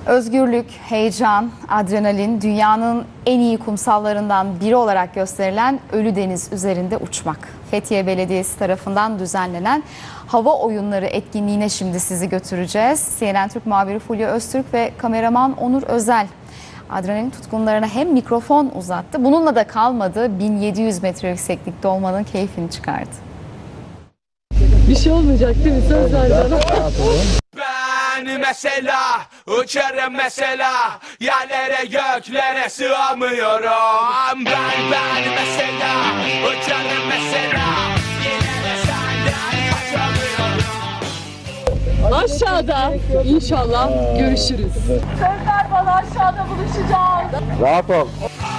Özgürlük, heyecan, adrenalin, dünyanın en iyi kumsallarından biri olarak gösterilen Ölüdeniz üzerinde uçmak. Fethiye Belediyesi tarafından düzenlenen hava oyunları etkinliğine şimdi sizi götüreceğiz. CNN Türk muhabiri Fulya Öztürk ve kameraman Onur Özel adrenalin tutkunlarına hem mikrofon uzattı. Bununla da kalmadı, 1700 metre yükseklikte olmanın keyfini çıkardı. Bir şey olmayacak değil mi? Söz ver bana. Ben mesela uçarım mesela yerlere göklere sığamıyorum. Ben mesela uçarım mesela yine de senden kaçamıyorum. Aşağıda inşallah görüşürüz. Söz ver bana, aşağıda buluşacağız. Rahat ol.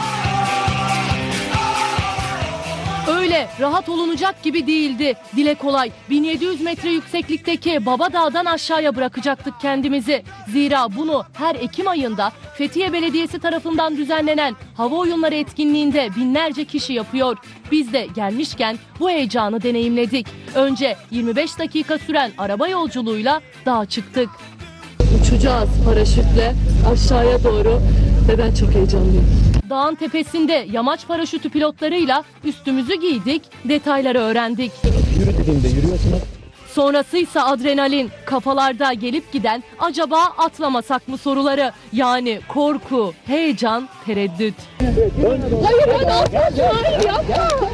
Öyle rahat olunacak gibi değildi. Dile kolay 1700 metre yükseklikteki Baba Dağ'dan aşağıya bırakacaktık kendimizi. Zira bunu her Ekim ayında Fethiye Belediyesi tarafından düzenlenen hava oyunları etkinliğinde binlerce kişi yapıyor. Biz de gelmişken bu heyecanı deneyimledik. Önce 25 dakika süren araba yolculuğuyla dağa çıktık. Uçacağız paraşütle aşağıya doğru ve ben çok heyecanlıyım. Dağın tepesinde yamaç paraşütü pilotlarıyla üstümüzü giydik, detayları öğrendik. Yürü dediğimde yürüyorsunuz. Sonrasıysa adrenalin, kafalarda gelip giden acaba atlamasak mı soruları. Yani korku, heyecan, tereddüt. Hayır ben atlayacağım, hayır yapma.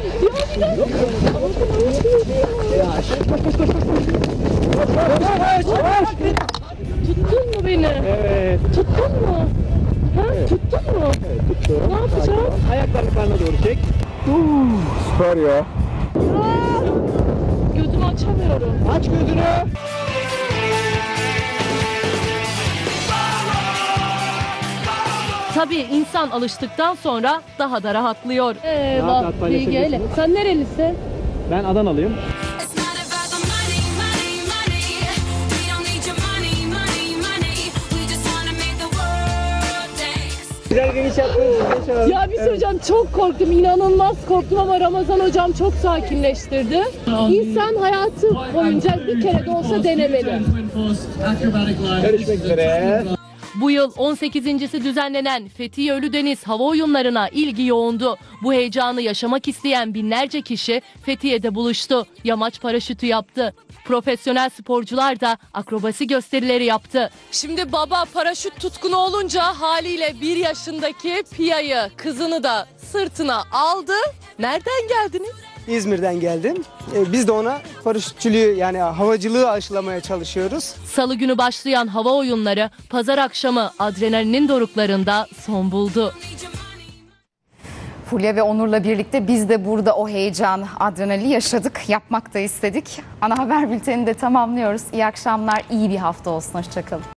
Tuttun mu beni? Evet. Tuttun mu? Ha? Tuttun mu? Evet, tuttum. Ne yapacağım? Ayaklarını karnına doğru çek. Süper ya. Gözümü açamıyorum. Aç gözünü. Tabii insan alıştıktan sonra daha da rahatlıyor. Rahat rahat paylaşabilirsiniz. Sen nerelisin? Ben Adanalıyım. It's not about the money, money, money. We don't need your money, money, money. We just wanna make the world dance. Güzel geniş yaptınız. Ya bir şey hocam çok korktum, inanılmaz korktum ama Ramazan hocam çok sakinleştirdi. İnsan hayatı boyunca bir kere de olsa denemeli. Görüşmek üzere. Bu yıl 18.si düzenlenen Fethiye Ölüdeniz Hava Oyunları'na ilgi yoğundu. Bu heyecanı yaşamak isteyen binlerce kişi Fethiye'de buluştu. Yamaç paraşütü yaptı. Profesyonel sporcular da akrobasi gösterileri yaptı. Şimdi baba paraşüt tutkunu olunca haliyle 1 yaşındaki Pia'yı, kızını da sırtına aldı. Nereden geldiniz? İzmir'den geldim. Biz de ona paraşütçülüğü yani havacılığı aşılamaya çalışıyoruz. Salı günü başlayan hava oyunları pazar akşamı adrenalinin doruklarında son buldu. Fulya ve Onur'la birlikte biz de burada o heyecanı, adrenalini yaşadık, yapmak da istedik. Ana haber bültenini de tamamlıyoruz. İyi akşamlar, iyi bir hafta olsun. Hoşça kalın.